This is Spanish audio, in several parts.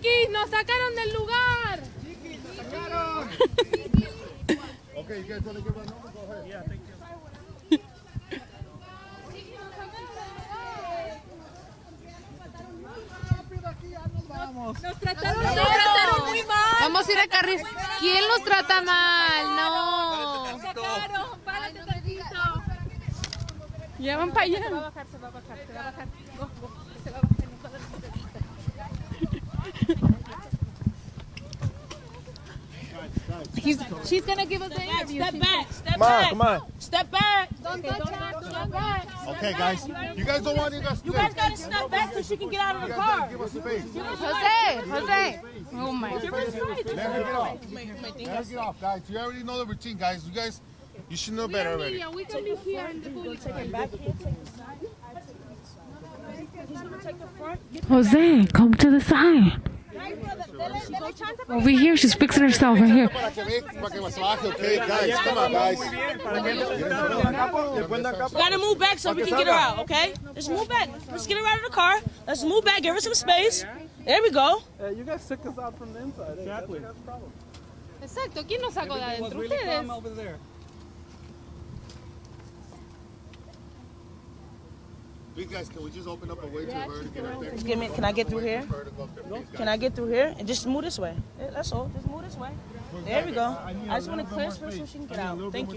Chiquis, nos sacaron del lugar. Chiquis, nos sacaron. Okay, you guys want to give a number? Go ahead. Yeah, thank you. Nos trataron muy mal. Vamos a ir a carril. ¿Quién los trata mal? No. Párate tantito. Ya van para allá. Se va a bajar. Se va a bajar. Se va a bajar. Nos va a dar She's gonna give us the interview. Step back. Come on. Step back. Don't touch her. Step back. Okay, guys. You guys don't want to go. You guys gotta step back so she can get out of the car. Give us space. Jose. Oh my God. Let her get off. Let her get off, guys. You already know the routine, guys. You should know better already. We can be here in the public. Jose, come to the side. Over here, she's fixing herself right here. Okay, guys, come on, guys. We gotta move back so we can get her out, okay? Let's move back. Let's get her out of the car. Let's move back. Give her some space. There we go. You guys took us out from the inside. Exactly. That's the problem. Exacto. ¿Quién nos sacó de adentro? Ustedes. Over there. Please, guys, can we just open up a way to her to get up there? Can I get through here? Can I get through here? And just move this way. Yeah, that's all. Just move this way. There we go. I just want to clear space so she can get out. Thank you.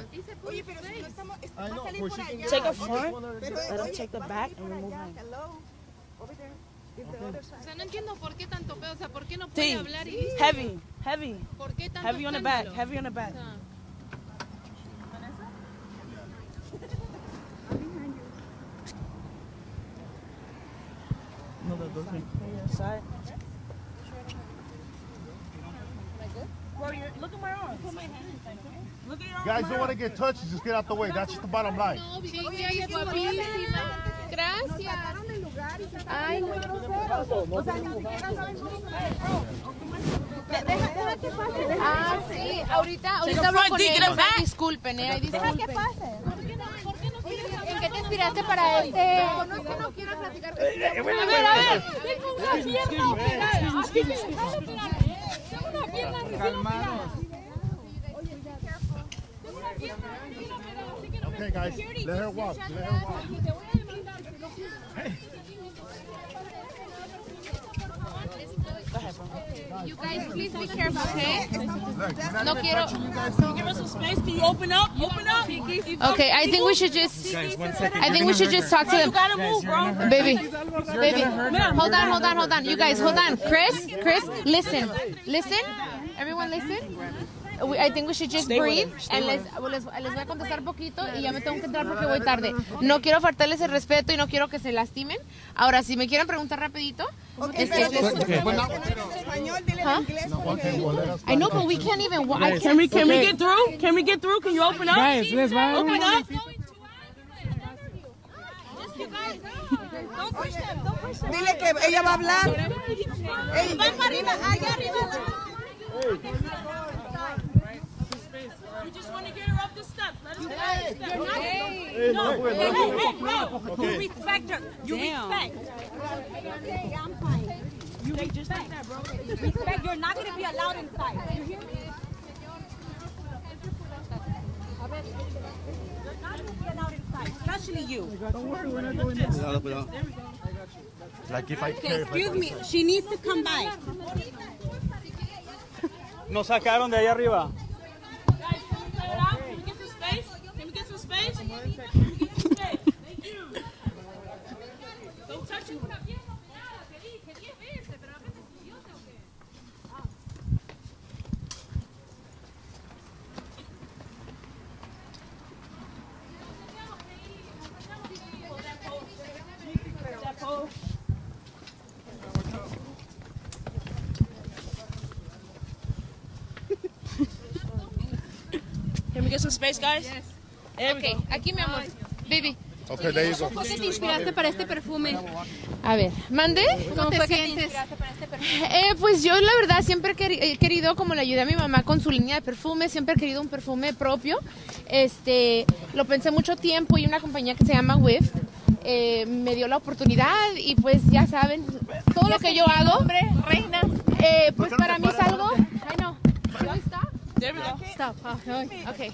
Take a front, let them take the back, and remove him. O sea, no entiendo por qué tanto pedo. O sea, ¿por qué no puede hablar y listo? Heavy. ¿Por qué tanto Heavy on the back. Heavy on the back. No, that doesn't. Side. Look at my arm. Look at your arm. Guys don't want to get touched, just get out the way. That's just the bottom line. No, Vicky, es guapísima. Gracias. Ay, no, groseros. O sea, ni siquiera saben cómo. Deja que pase. Ah, sí. Ahorita hablo con ellos. Disculpen, disculpen. Deja que pase. ¿En qué te inspiraste para este? No es que no quiero platicar. A ver. Tengo una pierna operada. Así que déjalo operar. Tengo una pierna recién operada. Okay, guys, let her walk. Let her walk. You guys, please be careful, okay? No quiero. Give us some space. Can you open up? Open up. Okay, I think we should just. Guys, 1 second. I think we should just talk to You them. gotta move, bro. Baby, hold on. You guys, hold on. Chris, listen. Everyone listen. I think we should just breathe and les voy a contestar poquito y ya me tengo que entrar porque voy tarde. No quiero faltarles el respeto y no quiero que se lastimen. Ahora, si me quieren preguntar rapidito. I know, but we can't even. Can we get through? Can we get through? Can you open up? Guys, let's ride. Open up. Dile que ella va a hablar. Van para arriba, allá arriba. We just want to get her up the steps. Let her go. Hey, You respect her. You respect. Okay, I'm fine. You respect that, bro. Respect, you're not going to be allowed inside. You hear me? You're not going to be allowed inside, especially you. Don't worry, we're not doing this. Like if I care. Excuse me, she needs to come by. Nos sacaron de allá arriba. Guys, can we clear it out? Can we get some space? Can we get some space? Can we get some space? Thank you. Don't touch me. Can we get some space, guys? Yes. There we go. Aquí mi amor. Baby. Okay, there you go. ¿Cómo te inspiraste para este perfume? A ver, ¿mande? ¿Cómo ¿Cómo fue te que te sientes? inspiraste para este perfume? Pues yo la verdad siempre he querido, como le ayudé a mi mamá con su línea de perfume, siempre he querido un perfume propio. Lo pensé mucho tiempo y una compañía que se llama Whiff me dio la oportunidad y pues ya saben, todo lo que yo hago, Reina. pues para mí es algo... Ay, no. Stop. There we go. Stop. Okay.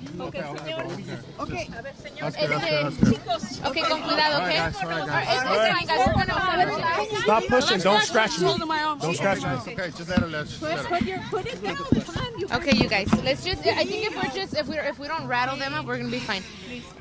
Okay, con cuidado, ¿ok? Stop pushing. Don't scratch me. Don't scratch me. Okay, just let her Put it down. Come on, you Okay, you guys, let's just. I think if we don't rattle them up, we're gonna be fine.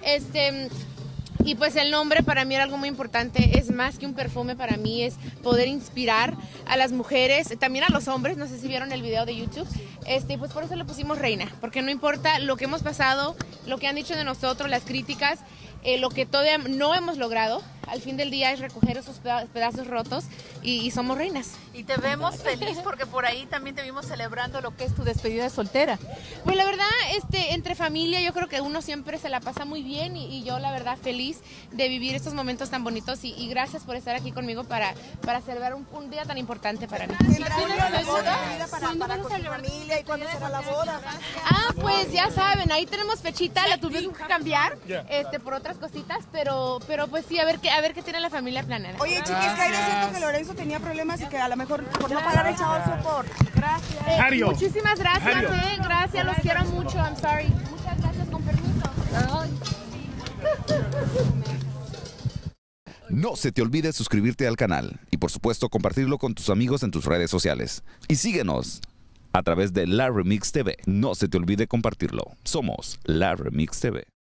Y pues el nombre para mí era algo muy importante, es más que un perfume, para mí es poder inspirar a las mujeres, también a los hombres, no sé si vieron el video de YouTube, pues por eso le pusimos Reina, porque no importa lo que hemos pasado, lo que han dicho de nosotros, las críticas, lo que todavía no hemos logrado, al fin del día es recoger esos pedazos rotos y somos reinas. Y te vemos feliz porque por ahí también te vimos celebrando lo que es tu despedida de soltera. Pues la verdad, entre familia yo creo que uno siempre se la pasa muy bien y yo la verdad feliz de vivir estos momentos tan bonitos y gracias por estar aquí conmigo para celebrar un día tan importante para mí. Para con tu familia y cuándo será la boda. Pues ya saben, ahí tenemos fechita, la tuvimos que cambiar por otras cositas, pero pues sí, a ver qué tiene la familia planeada. Oye, chiquis, Jairo, siento que Lorenzo tenía problemas y que a lo mejor por no pagar el child support. Gracias. Muchísimas gracias, gracias, los quiero mucho, I'm sorry. Muchas gracias, con permiso. No se te olvide suscribirte al canal y por supuesto compartirlo con tus amigos en tus redes sociales. Y síguenos a través de La Remix TV. No se te olvide compartirlo. Somos La Remix TV.